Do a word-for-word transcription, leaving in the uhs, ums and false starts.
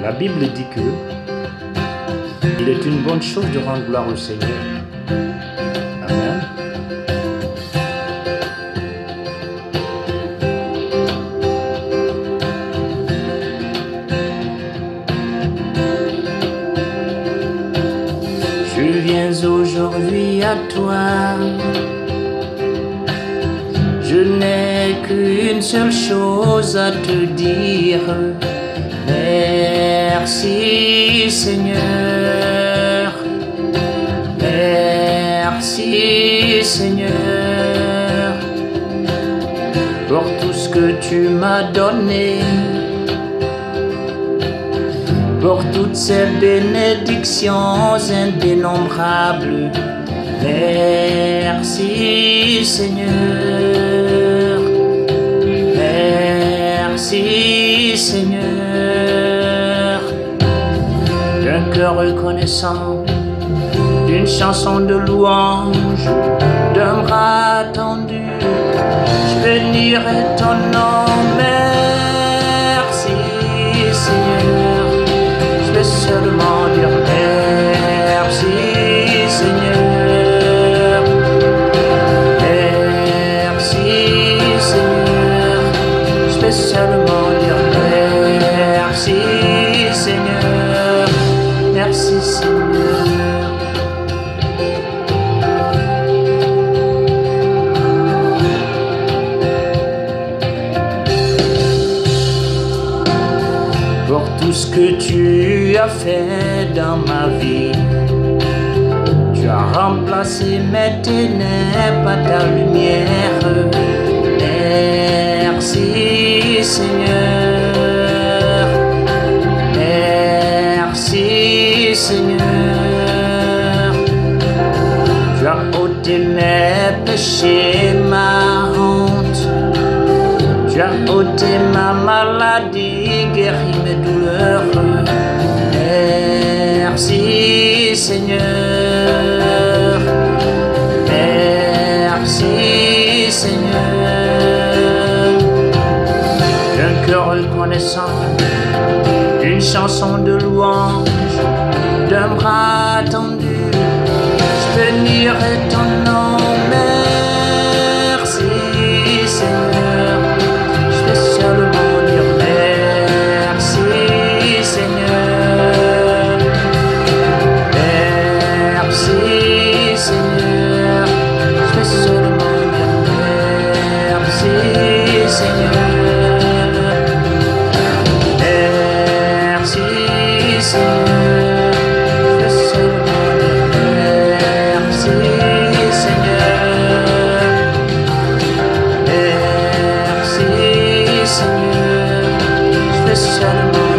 La Bible dit que il est une bonne chose de rendre gloire au Seigneur. Amen. Je viens aujourd'hui à toi. Je n'ai qu'une seule chose à te dire. Merci Seigneur. Merci Seigneur pour tout ce que tu m'as donné, pour toutes ces bénédictions indénombrables. Merci Seigneur. Merci Seigneur. D'un cœur reconnaissant, d'une chanson de louange, d'un bras tendu, je bénirai ton nom. Merci Seigneur. Je vais seulement dire merci Seigneur. Merci Seigneur. Je vais seulement dire merci Seigneur. Merci Seigneur. Pour tout ce que tu as fait dans ma vie, tu as remplacé mes ténèbres par ta lumière. Merci Seigneur. Merci Seigneur. Tu as ôté mes péchés, ma honte. Tu as ôté ma maladie, guéri mes douleurs. Merci Seigneur. Merci Seigneur. D'un cœur reconnaissant, d'une chanson de louange, d'un bras tendu, je bénirai ton nom. Merci Seigneur. Je vais seulement dire merci Seigneur. Merci Seigneur. Je vais seulement dire merci Seigneur. Merci Seigneur. Je vais seulement dire merci Seigneur. Merci Seigneur. Je vais seulement